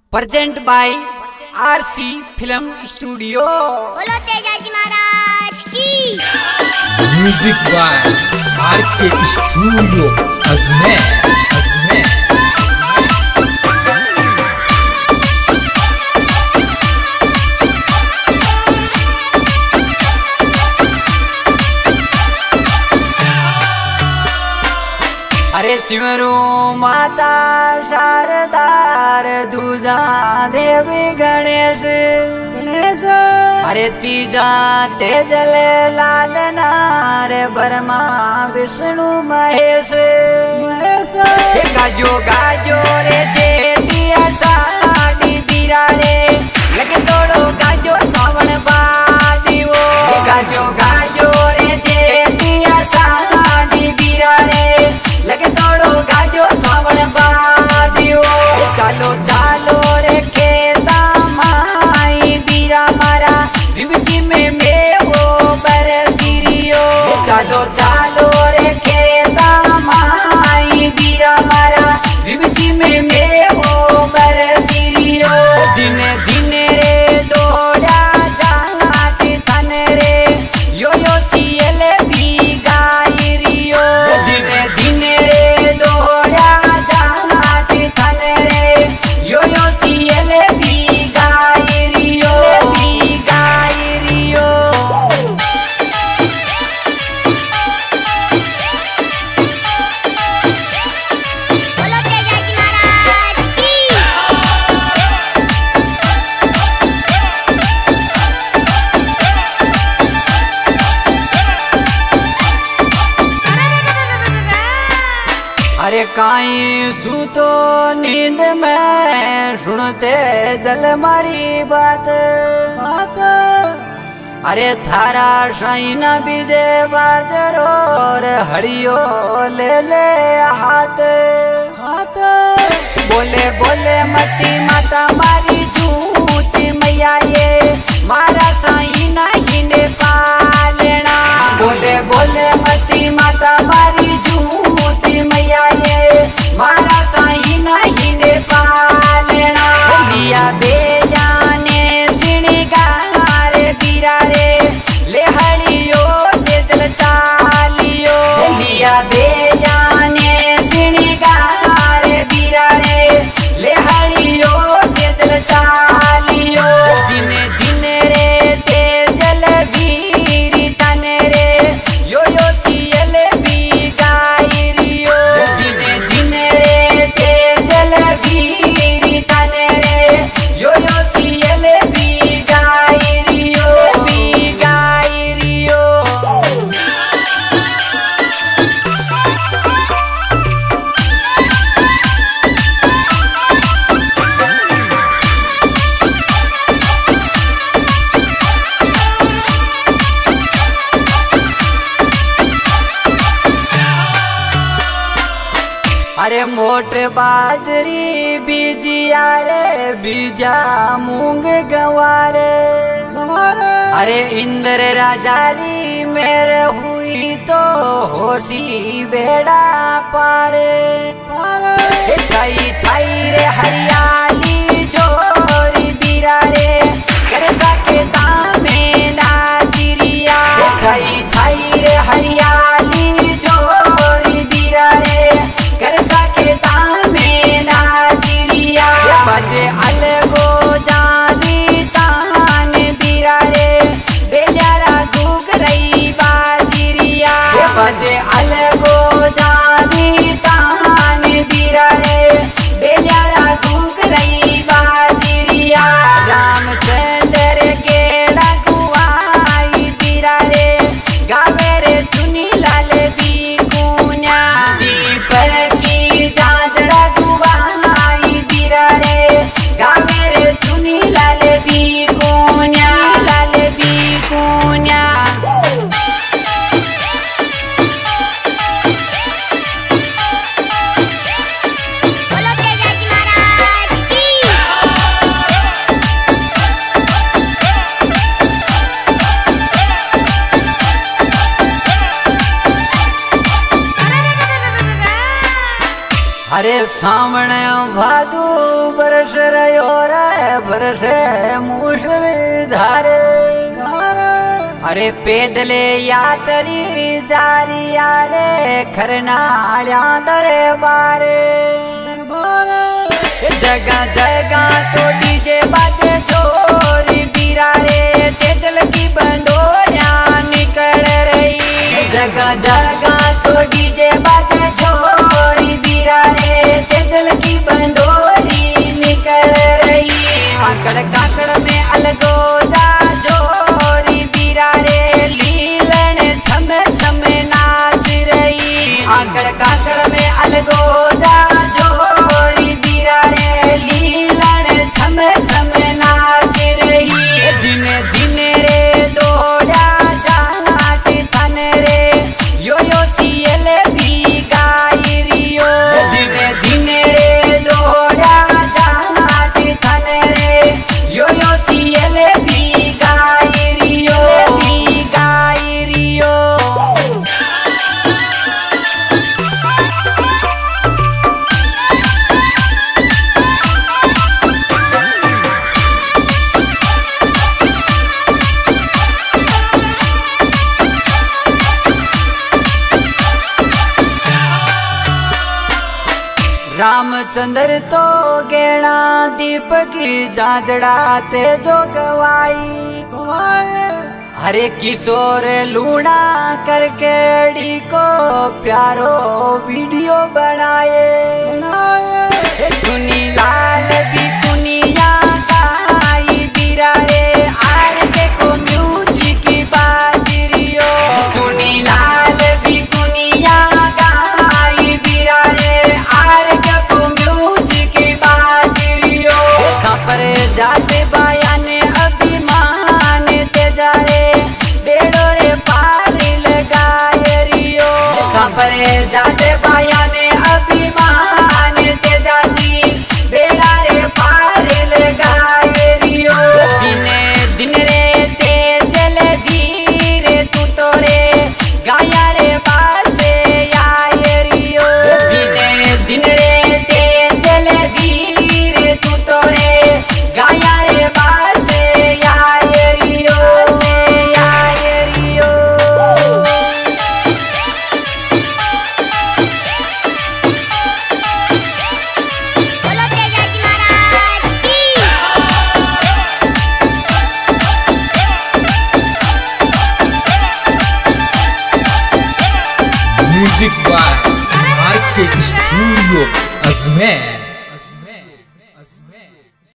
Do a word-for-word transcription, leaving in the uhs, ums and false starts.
Present by RC film studio. बोलो तेजाजी महाराज की। Music by RK studio Ajmer Ajmer. अरे सिमरू माता शारदार दूजा देवी गणेश गणेश। अरे तीजा तेजले लाल नार ब्रह्मा विष्णु महेश महेश। गाजो गाजो रे जे दिया साड़ी दीरा रे लगे तोड़ो गाजो सावन बादी वो। गाजो गाजो रे जे दिया साड़ी दीरा रे लगे तोड़ो गाजो सावन बादियो। चालो चालो रे खेता माई बीरा मारा विवजी में मेवो बरसिरियो। चालो चालो रे खेता माई बीरा मारा विवजी में मेवो बरसिरियो। दिन दिन रे दौड़ा जाट तन रे यो यो सियल भी गायरियो। दिन दिन रे दौड़ा जाट तन रे यो यो सियल भी गायरियो भी गायरियो। बोलो तेजाजी महाराज की। अरे काई सूतो नींद में सुनते दल मारी बात बात। अरे थारा शाइना भी दे बादरो रे हड़ियो ले ले हाथ हाथ। बोले बोले मती माता मारी झूठ मैया ये मारा साइना हिंदे पालेना। बोले बोले मती माता मारी झूठ मैया ये मारा साइना हिंदे पालेना। लिया बे जाने सिणगार बीरा रे ले हड़ियो तेजल चालियो। लिया बे जाने सिणगार बीरा रे ले हड़ियो तेजल चालियो। दिन दिन रे तेजल वीर तन रे यो यो सियल भी गायरियो। दिन दिन रे तेजल वीर तन रे यो यो सियल भी गायरियो भी गायरियो। अरे मोट बाजरी बीजिया रे बीजा मूंग गवारे गवारे। अरे इंद्र राजारी मेरे हुई तो होशी बेड़ा पारे पारे। छाई छाई रे हरियाली जोरी बीरा रे कर सके तामे नाचिरिया। छाई छाई रे हरियाली जोरी बीरा रे कर सके तामे नाचिरिया। बजे अलगो जानी तान बीरा रे बेल्यारा गुग रही बाजिरिया। बजे अलगो जानी तान बीरा रे बेल्यारा गुग रही बाजिरिया। रामचंद्र के रघुआई बीरा रे गावे रे चुनी लाल भी कुन्या। दीपक की जांच रघुआई बीरा रे गावे रे चुनी लाल भी कुन्या लाल भी कुन्या। बोलो तेजाजी महाराज की। अरे सामने भादू बरस रहो अरे पैदले यात्री जारी यारे खरनाड़िया दरबारे जगह जगह तो डीजे बाजे चोरी बीरा रे तेजल की बंदोरिया निकल रही। जगह जगह तो डीजे बाजे चोरी बीरा रे तेजल की बंदोरी निकल रही। आकड़ काकड़ में अलगो जा जोरी बीरा रे लीलन छम छम नाच रही। आकड़ काकड़ में अलगो जा जोरी बीरा रे लीलन छम छम नाच रही। दिन दिन रे दौड़ा जाट तन रे यो यो सीएल भी गाई रियो। दिन दिन रे दौड़ा जाट तन रे यो यो सीएल भी गाई रियो भी गाई रियो। रामचंद्र तो गेणा दीपक जाजड़ा ते जो गवाई। हरे किशोर लूणा करके डी को प्यारो वीडियो बनाए। चुनी लाल भी दुनिया गाई बीरा रे आर के को म्यूजिक बाजरियो। चुनी लाल भी दुनिया गाई बीरा रे आर के को म्यूजिक बाजरियो। पर जाते बाया ने अभिमान ते जा रे बेड़ो रे पार लगाए रियो। पर जाते बाया ने अभिमान ते जाती बेड़ा रे पार लगाए रियो। दिन दिन रे ते चल धीरे तू तो रे गाया रे बासे आए रियो। दिन दिन रे ते चल धीरे तू तो रे गाया रे बासे आए रियो आए रियो। बोलो तेजाजी महाराज की। Music by R K studio Ajmer.